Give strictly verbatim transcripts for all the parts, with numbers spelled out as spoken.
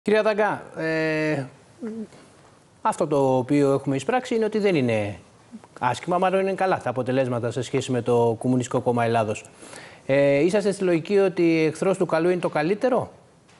Κυρία Δαγκά, ε, αυτό το οποίο έχουμε εισπράξει είναι ότι δεν είναι άσχημα, μάλλον είναι καλά τα αποτελέσματα σε σχέση με το Κομμουνιστικό Κόμμα Ελλάδος. Ε, είσαστε στη λογική ότι εχθρός του καλού είναι το καλύτερο?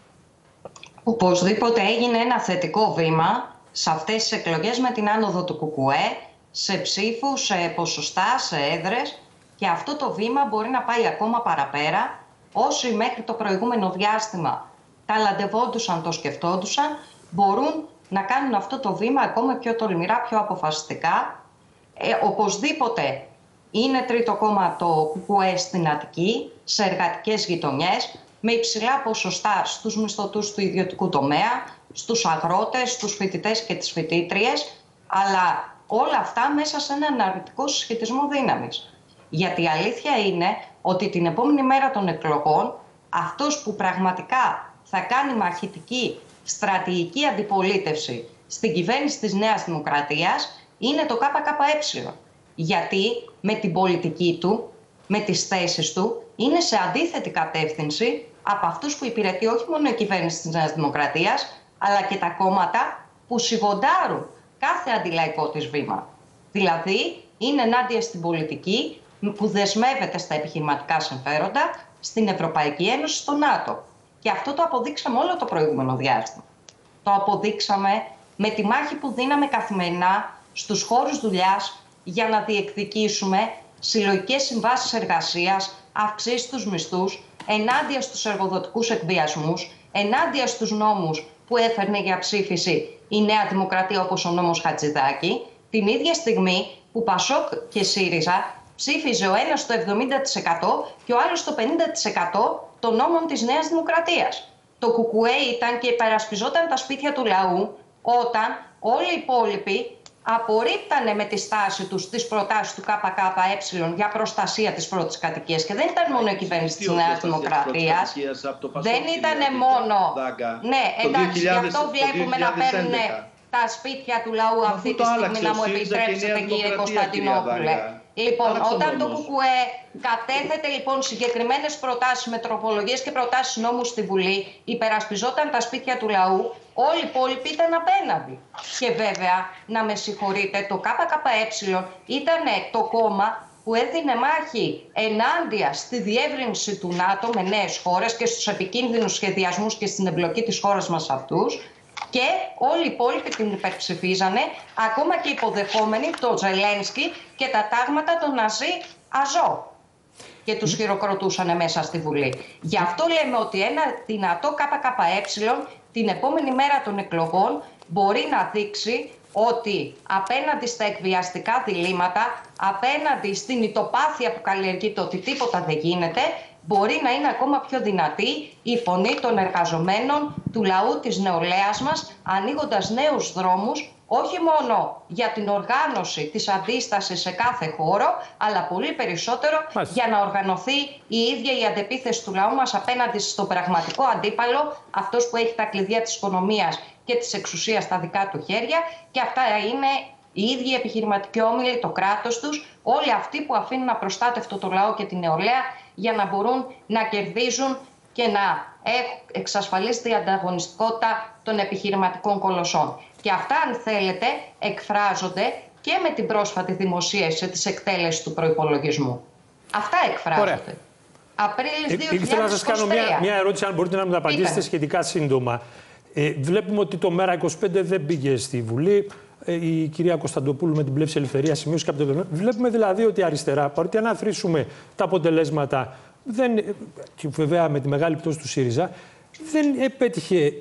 Οπωσδήποτε έγινε ένα θετικό βήμα σε αυτές τις εκλογές με την άνοδο του Κουκουέ, σε ψήφους, σε ποσοστά, σε έδρες, και αυτό το βήμα μπορεί να πάει ακόμα παραπέρα. Όσοι μέχρι το προηγούμενο διάστημα ταλαντευόντουσαν, το σκεφτόντουσαν, μπορούν να κάνουν αυτό το βήμα ακόμα πιο τολμηρά, πιο αποφασιστικά. Ε, οπωσδήποτε είναι τρίτο κόμμα το Κουκουέ στην Αττική, σε εργατικές γειτονιές, με υψηλά ποσοστά στους μισθωτούς του ιδιωτικού τομέα, στους αγρότες, στους φοιτητές και τις φοιτήτριες, αλλά όλα αυτά μέσα σε έναν αρνητικό συσχετισμό δύναμης. Γιατί η αλήθεια είναι ότι την επόμενη μέρα των εκλογών, αυτός που πραγματικά θα κάνει μαχητική στρατηγική αντιπολίτευση στην κυβέρνηση της Νέας Δημοκρατίας είναι το ΚΚΕ. Γιατί με την πολιτική του, με τις θέσεις του, είναι σε αντίθετη κατεύθυνση από αυτούς που υπηρετεί όχι μόνο η κυβέρνηση της Νέας Δημοκρατίας, αλλά και τα κόμματα που σιγοντάρουν κάθε αντιλαϊκό της βήμα. Δηλαδή, είναι ενάντια στην πολιτική που δεσμεύεται στα επιχειρηματικά συμφέροντα, στην Ευρωπαϊκή Ένωση, στο ΝΑΤΟ. Και αυτό το αποδείξαμε όλο το προηγούμενο διάστημα. Το αποδείξαμε με τη μάχη που δίναμε καθημερινά στους χώρους δουλειάς για να διεκδικήσουμε συλλογικές συμβάσεις εργασίας, αυξήσεις στους μισθούς, ενάντια στους εργοδοτικούς εκβιασμούς, ενάντια στους νόμους που έφερνε για ψήφιση η Νέα Δημοκρατία, όπως ο νόμος Χατζηδάκη, την ίδια στιγμή που Πασόκ και ΣΥΡΙΖΑ ψήφιζε ο ένας το εβδομήντα τοις εκατό και ο άλλος το πενήντα τοις εκατό των νόμων της Νέας Δημοκρατίας. Το Κουκουέ ήταν και υπερασπιζόταν τα σπίτια του λαού όταν όλοι οι υπόλοιποι απορρίπτανε με τη στάση τους τις προτάσεις του ΚΚΕ για προστασία της πρώτης κατοικίας. Και δεν ήταν μόνο η κυβέρνηση της Νέας Δημοκρατίας. Δεν ήταν μόνο. Ναι, εντάξει, γι' αυτό βλέπουμε να παίρνουν τα σπίτια του λαού αυτή τη στιγμή, να μου επιτρέψετε, κύριε Κωνσταντινόπουλε. Λοιπόν, όταν το Κουκουέ κατέθετε λοιπόν συγκεκριμένες προτάσεις με τροπολογίες και προτάσεις νόμου στη Βουλή, υπερασπιζόταν τα σπίτια του λαού, όλοι οι υπόλοιποι ήταν απέναντι. Και βέβαια, να με συγχωρείτε, το ΚΚΕ ήταν το κόμμα που έδινε μάχη ενάντια στη διεύρυνση του ΝΑΤΟ με νέες χώρες και στους επικίνδυνους σχεδιασμούς και στην εμπλοκή της χώρας μας αυτούς. Και όλοι οι υπόλοιποι την υπερψηφίζανε, ακόμα και υποδεχόμενοι τον Ζελένσκι και τα τάγματα των Ναζί Αζό. Και τους χειροκροτούσαν μέσα στη Βουλή. Γι' αυτό λέμε ότι ένα δυνατό ΚΚΕ την επόμενη μέρα των εκλογών μπορεί να δείξει ότι απέναντι στα εκβιαστικά διλήμματα, απέναντι στην ητοπάθεια που καλλιεργείται ότι τίποτα δεν γίνεται, μπορεί να είναι ακόμα πιο δυνατή η φωνή των εργαζομένων, του λαού της νεολαίας μας, ανοίγοντας νέους δρόμους, όχι μόνο για την οργάνωση της αντίστασης σε κάθε χώρο, αλλά πολύ περισσότερο Μάλιστα. για να οργανωθεί η ίδια η αντεπίθεση του λαού μας απέναντι στον πραγματικό αντίπαλο, αυτός που έχει τα κλειδιά της οικονομίας και της εξουσίας στα δικά του χέρια, και αυτά είναι οι ίδιοι επιχειρηματικοί όμιλοι, το κράτος τους, όλοι αυτοί που αφήνουν απροστάτευτο το λαό και την νεολαία για να μπορούν να κερδίζουν και να εξασφαλίσουν την ανταγωνιστικότητα των επιχειρηματικών κολοσσών. Και αυτά, αν θέλετε, εκφράζονται και με την πρόσφατη δημοσίευση της εκτέλεσης του προϋπολογισμού. Αυτά εκφράζονται. Απρίλης δύο χιλιάδες είκοσι τρία. Ήθελα να σας κάνω μια, μια ερώτηση, αν μπορείτε να μου απαντήσετε Είπε. σχετικά σύντομα. Ε, βλέπουμε ότι το ΜΕΡΑ είκοσι πέντε δεν πήγε στη Βουλή. Η κυρία Κωνσταντοπούλου με την Πλεύση Ελευθερία σημείωσε κάποια αποτελέσματα. Βλέπουμε δηλαδή ότι η αριστερά, παρότι αν αθροίσουμε τα αποτελέσματα, δεν, και βέβαια με τη μεγάλη πτώση του ΣΥΡΙΖΑ, δεν επέτυχε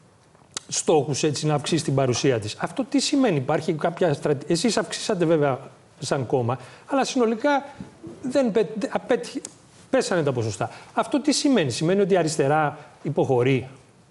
στόχους έτσι να αυξήσει την παρουσία της. Αυτό τι σημαίνει? Υπάρχει κάποια στρατηγική? Εσείς αυξήσατε βέβαια σαν κόμμα, αλλά συνολικά δεν απέτυχε, πέσανε τα ποσοστά. Αυτό τι σημαίνει? Σημαίνει ότι η αριστερά υποχωρεί?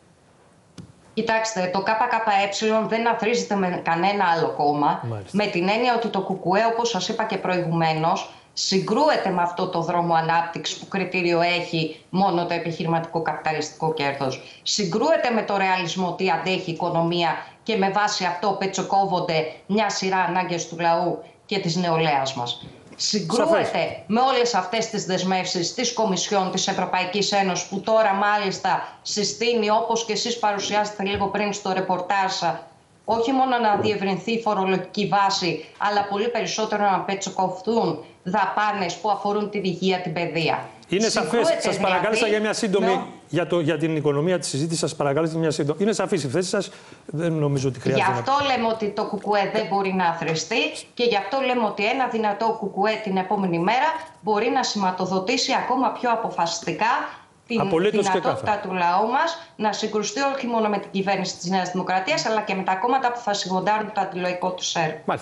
Κοιτάξτε, το ΚΚΕ δεν αθροίζεται με κανένα άλλο κόμμα. Μάλιστα. Με την έννοια ότι το Κουκουέ, όπως σας είπα και προηγουμένως, συγκρούεται με αυτό το δρόμο ανάπτυξης που κριτήριο έχει μόνο το επιχειρηματικό καπιταλιστικό κέρδος. Συγκρούεται με το ρεαλισμό τι αντέχει η οικονομία και με βάση αυτό πετσοκόβονται μια σειρά ανάγκες του λαού και της νεολαίας μας. συγκρούεται Σαφές. με όλες αυτές τις δεσμεύσεις της Κομισιόν της Ευρωπαϊκής Ένωσης, που τώρα μάλιστα συστήνει, όπως και εσείς παρουσιάσετε λίγο πριν στο ρεπορτάζ, όχι μόνο να διευρυνθεί η φορολογική βάση, αλλά πολύ περισσότερο να πετσοκοφθούν δαπάνες που αφορούν την υγεία, την παιδεία. Είναι σαφές. Σας παρακάλεσα για μια σύντομη. Με... Για, το, για την οικονομία τη συζήτηση, σας παρακάλεσα μια σύντομη. Είναι σαφής η θέση σας. Δεν νομίζω ότι χρειάζεται. Γι' αυτό να... λέμε ότι το ΚΚΕ δεν μπορεί να αθροιστεί και γι' αυτό λέμε ότι ένα δυνατό ΚΚΕ την επόμενη μέρα μπορεί να σηματοδοτήσει ακόμα πιο αποφασιστικά την Απολύτως δυνατότητα του λαού μας να συγκρουστεί όχι μόνο με την κυβέρνηση της Νέας Δημοκρατίας, αλλά και με τα κόμματα που θα σιγοντάρουν το αντιλογικό του έργο.